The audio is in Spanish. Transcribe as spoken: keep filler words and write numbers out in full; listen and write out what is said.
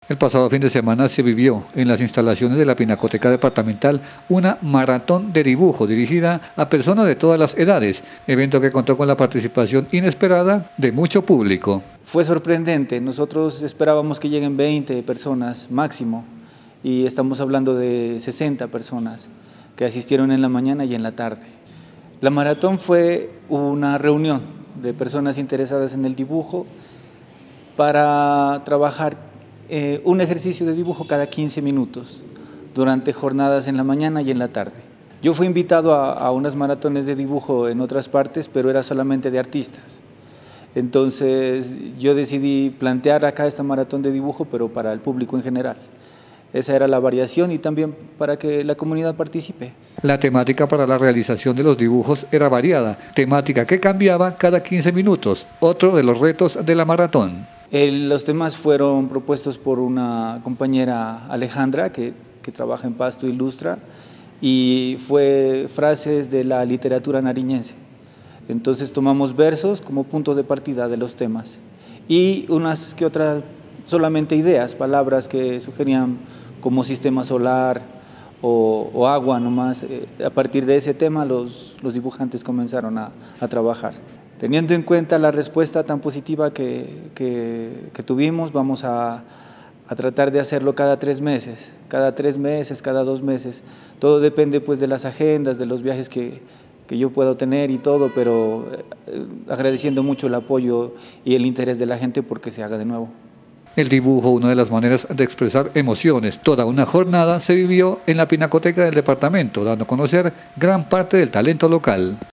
El pasado fin de semana se vivió en las instalaciones de la Pinacoteca Departamental una maratón de dibujo dirigida a personas de todas las edades, evento que contó con la participación inesperada de mucho público. Fue sorprendente, nosotros esperábamos que lleguen veinte personas máximo y estamos hablando de sesenta personas que asistieron en la mañana y en la tarde. La maratón fue una reunión de personas interesadas en el dibujo para trabajar Eh, un ejercicio de dibujo cada quince minutos durante jornadas en la mañana y en la tarde. Yo fui invitado a, a unas maratones de dibujo en otras partes, pero era solamente de artistas. Entonces yo decidí plantear acá esta maratón de dibujo, pero para el público en general. Esa era la variación y también para que la comunidad participe. La temática para la realización de los dibujos era variada, temática que cambiaba cada quince minutos, otro de los retos de la maratón. El, los temas fueron propuestos por una compañera Alejandra que, que trabaja en Pasto Ilustra y fue frases de la literatura nariñense. Entonces tomamos versos como punto de partida de los temas y unas que otras solamente ideas, palabras que sugerían como sistema solar o, o agua nomás. A partir de ese tema los, los dibujantes comenzaron a, a trabajar. Teniendo en cuenta la respuesta tan positiva que, que, que tuvimos, vamos a, a tratar de hacerlo cada tres meses, cada tres meses, cada dos meses. Todo depende pues de las agendas, de los viajes que, que yo puedo tener y todo, pero eh, agradeciendo mucho el apoyo y el interés de la gente porque se haga de nuevo. El dibujo, una de las maneras de expresar emociones. Toda una jornada se vivió en la Pinacoteca del departamento, dando a conocer gran parte del talento local.